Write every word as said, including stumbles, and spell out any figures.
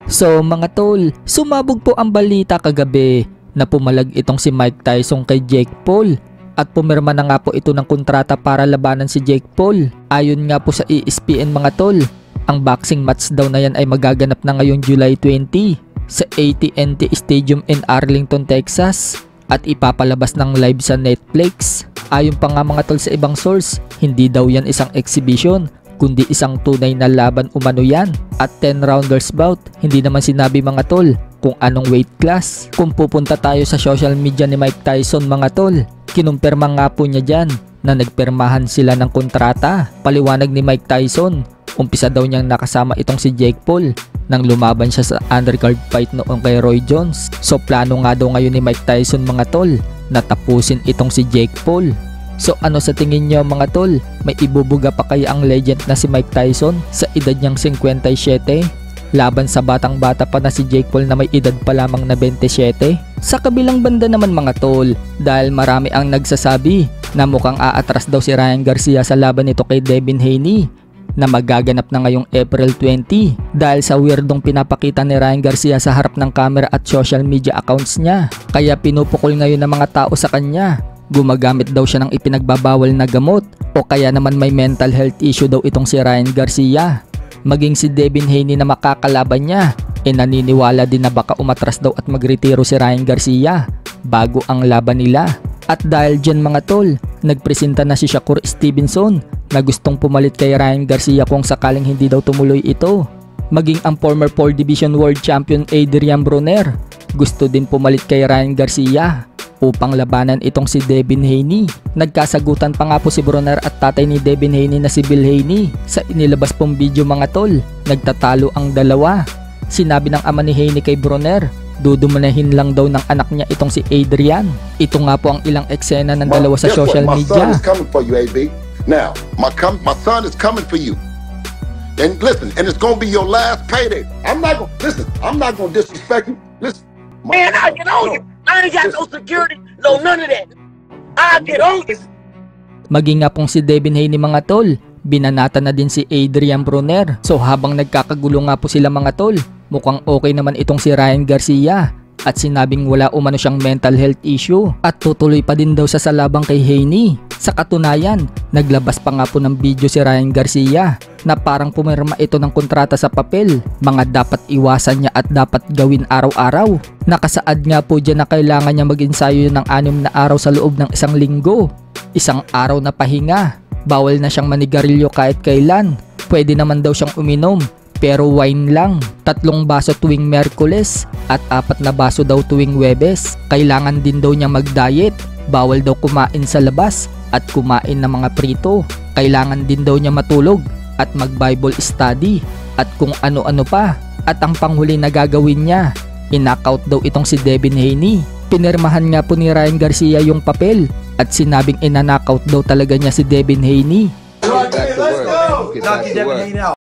So mga tol, sumabog po ang balita kagabi na pumalag itong si Mike Tyson kay Jake Paul at pumirma na nga po ito ng kontrata para labanan si Jake Paul. Ayon nga po sa E S P N mga tol, ang boxing match daw na yan ay magaganap na ngayong July twenty sa A T and T Stadium in Arlington, Texas at ipapalabas ng live sa Netflix. Ayon pa nga mga tol sa ibang source, hindi daw yan isang exhibition kundi isang tunay na laban umano yan at ten rounders bout. Hindi naman sinabi mga tol kung anong weight class. Kung pupunta tayo sa social media ni Mike Tyson mga tol, kinumpirma nga po niya dyan na nagpermahan sila ng kontrata. Paliwanag ni Mike Tyson, umpisa daw niyang nakasama itong si Jake Paul nang lumaban siya sa undercard fight noong kay Roy Jones. So plano nga daw ngayon ni Mike Tyson mga tol na tapusin itong si Jake Paul. So ano sa tingin nyo mga tol, may ibubuga pa kaya ang legend na si Mike Tyson sa edad niyang fifty-seven laban sa batang bata pa na si Jake Paul na may edad pa lamang na twenty-seven? Sa kabilang banda naman mga tol, dahil marami ang nagsasabi na mukhang aatras daw si Ryan Garcia sa laban nito kay Devin Haney na magaganap na ngayong April twenty dahil sa weirdong pinapakita ni Ryan Garcia sa harap ng camera at social media accounts niya. Kaya pinupukol ngayon ng mga tao sa kanya. Gumagamit daw siya ng ipinagbabawal na gamot o kaya naman may mental health issue daw itong si Ryan Garcia. Maging si Devin Haney na makakalaban niya, e naniniwala din na baka umatras daw at magretiro si Ryan Garcia bago ang laban nila. At dahil dyan mga tol, nagpresenta na si Shakur Stevenson na gustong pumalit kay Ryan Garcia kung sakaling hindi daw tumuloy ito. Maging ang former four division world champion Adrian Broner gusto din pumalit kay Ryan Garcia upang labanan itong si Devin Haney. Nagkasagutan pa nga po si Broner at tatay ni Devin Haney na si Bill Haney sa inilabas pong video mga tol. Nagtatalo ang dalawa. Sinabi ng ama ni Haney kay Broner, dudumanahin lang daw ng anak niya itong si Adrian. Ito nga po ang ilang eksena ng dalawa sa social media. My son is coming for you, A B. Now, my, com my son is coming for you. And listen, and it's gonna be your last payday. I'm not gonna, listen, I'm not gonna disrespect you. Listen. Man, I get on you. I ain't got no security, no none of that. I get on you. Maging nga pong si Devin Haney mga tol, binanata na din si Adrian Broner. So habang nagkakagulo nga po sila mga tol, mukhang okay naman itong si Ryan Garcia at sinabing wala umano siyang mental health issue at tutuloy pa din daw sa salabang kay Haney. Sa katunayan, naglabas pa nga po ng video si Ryan Garcia na parang pumirma ito ng kontrata sa papel, mga dapat iwasan niya at dapat gawin araw-araw. Nakasaad nga po dyan na kailangan niya mag-ensayo ng anim na araw sa loob ng isang linggo, isang araw na pahinga, bawal na siyang manigarilyo kahit kailan, pwede naman daw siyang uminom pero wine lang, tatlong baso tuwing Merkules at apat na baso daw tuwing Webes. Kailangan din daw niya mag-diet, bawal daw kumain sa labas at kumain ng mga prito. Kailangan din daw niya matulog at mag-Bible study at kung ano-ano pa. At ang panghuli na gagawin niya, in-knockout daw itong si Devin Haney. Pinirmahan nga po ni Ryan Garcia yung papel at sinabing in-knockout daw talaga niya si Devin Haney. Let's go! Knock Devin Haney out.